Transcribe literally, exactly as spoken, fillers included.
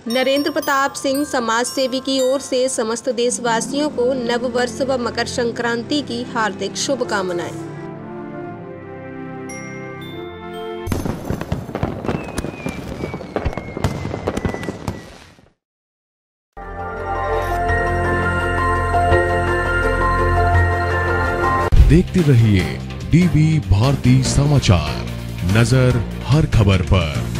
नरेंद्र प्रताप सिंह समाज सेवी की ओर से समस्त देशवासियों को नव वर्ष व मकर संक्रांति की हार्दिक शुभकामनाएं। देखते रहिए डीवी भारती समाचार, नजर हर खबर पर।